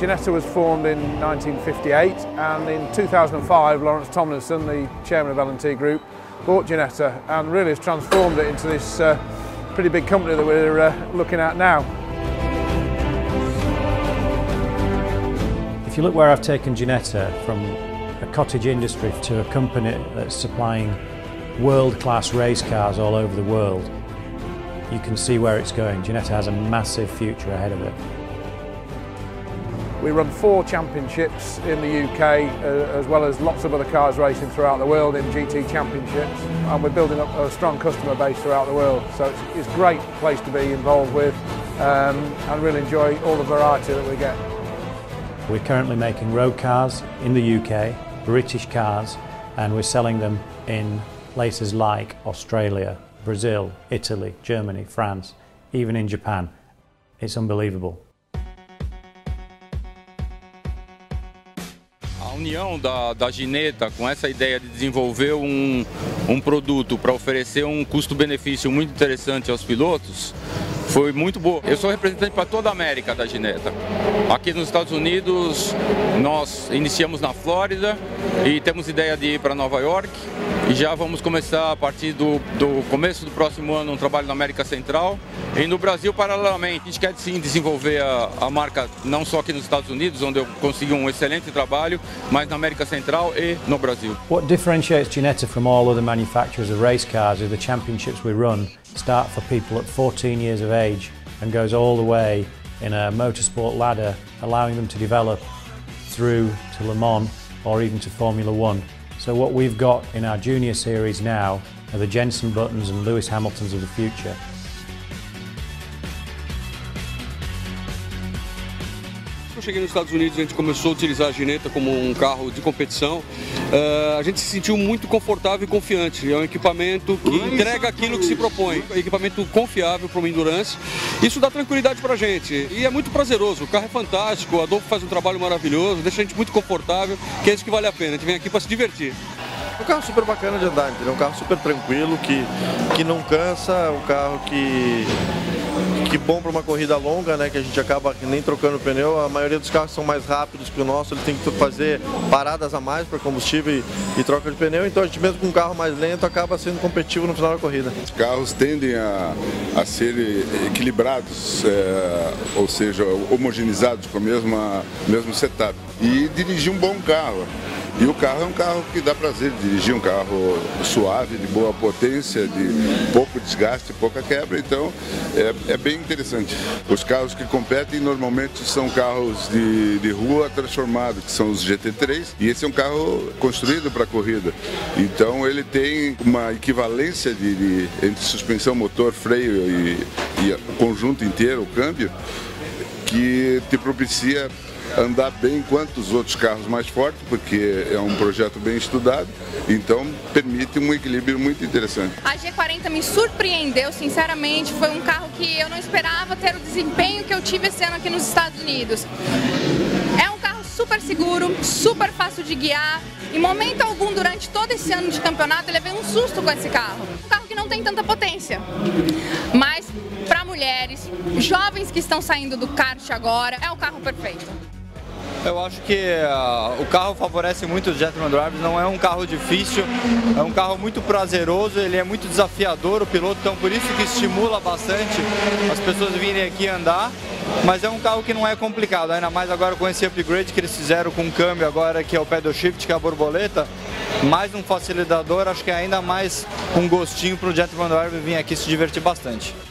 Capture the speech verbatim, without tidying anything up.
Ginetta was formed in nineteen fifty-eight, and in two thousand five Lawrence Tomlinson, the chairman of L and T Group, bought Ginetta and really has transformed it into this uh, pretty big company that we're uh, looking at now. If you look where I've taken Ginetta, from a cottage industry to a company that's supplying world-class race cars all over the world, you can see where it's going. Ginetta has a massive future ahead of it. We run four championships in the U K, uh, as well as lots of other cars racing throughout the world in G T championships, and we're building up a strong customer base throughout the world. So it's, it's a great place to be involved with, um, and really enjoy all the variety that we get. We're currently making road cars in the U K, British cars, and we're selling them in places like Australia, Brazil, Italy, Germany, France, even in Japan. It's unbelievable. A união da, da Ginetta com essa ideia de desenvolver um, um produto para oferecer um custo-benefício muito interessante aos pilotos foi muito boa. Eu sou representante para toda a América da Ginetta. Aqui nos Estados Unidos nós iniciamos na Flórida e temos ideia de ir para Nova York e já vamos começar a partir do, do começo do próximo ano um trabalho na América Central. E no Brasil, paralelamente, a gente quer sim desenvolver a, a marca não só aqui nos Estados Unidos, onde eu consegui um excelente trabalho, mas na América Central e no Brasil. What differentiates Ginetta from all other manufacturers of race cars is the championships we run start for people at fourteen years of age and goes all the way in a motorsport ladder, allowing them to develop through to Le Mans or even to Formula One. So what we've got in our junior series now are the Jenson Buttons and Lewis Hamiltons of the future. Quando eu cheguei nos Estados Unidos, a gente começou a utilizar a Ginetta como um carro de competição. Uh, a gente se sentiu muito confortável e confiante. É um equipamento que entrega aquilo que se propõe. É um equipamento confiável para uma endurance. Isso dá tranquilidade para a gente. E é muito prazeroso. O carro é fantástico, o Adolfo faz um trabalho maravilhoso, deixa a gente muito confortável, que é isso que vale a pena. A gente vem aqui para se divertir. É um carro super bacana de andar, entendeu? Um carro super tranquilo, que, que não cansa, um carro que... Que bom para uma corrida longa, né, que a gente acaba nem trocando o pneu. A maioria dos carros são mais rápidos que o nosso, eles têm que fazer paradas a mais para combustível e, e troca de pneu, então a gente mesmo com um carro mais lento acaba sendo competitivo no final da corrida. Os carros tendem a, a ser equilibrados, é, ou seja, homogeneizados com o mesmo, mesmo setup, e dirigir um bom carro. E o carro é um carro que dá prazer de dirigir, um carro suave, de boa potência, de pouco desgaste, pouca quebra, então é, é bem interessante. Os carros que competem normalmente são carros de, de rua transformados, que são os G T três, e esse é um carro construído para corrida. Então ele tem uma equivalência de, de, entre suspensão, motor, freio e, e o conjunto inteiro, o câmbio, que te propicia andar bem quanto os outros carros mais fortes, porque é um projeto bem estudado, então permite um equilíbrio muito interessante. A G quarenta me surpreendeu, sinceramente, foi um carro que eu não esperava ter o desempenho que eu tive esse ano aqui nos Estados Unidos. É um carro super seguro, super fácil de guiar, em momento algum durante todo esse ano de campeonato eu levei um susto com esse carro. Um carro que não tem tanta potência, mas para mulheres, jovens que estão saindo do kart agora, é o carro perfeito. Eu acho que uh, o carro favorece muito os Gentleman Drivers, não é um carro difícil, é um carro muito prazeroso, ele é muito desafiador, o piloto, então por isso que estimula bastante as pessoas virem aqui andar, mas é um carro que não é complicado, ainda mais agora com esse upgrade que eles fizeram com o câmbio agora, que é o pedal shift, que é a borboleta, mais um facilitador, acho que é ainda mais um gostinho para o Gentleman Driver vir aqui se divertir bastante.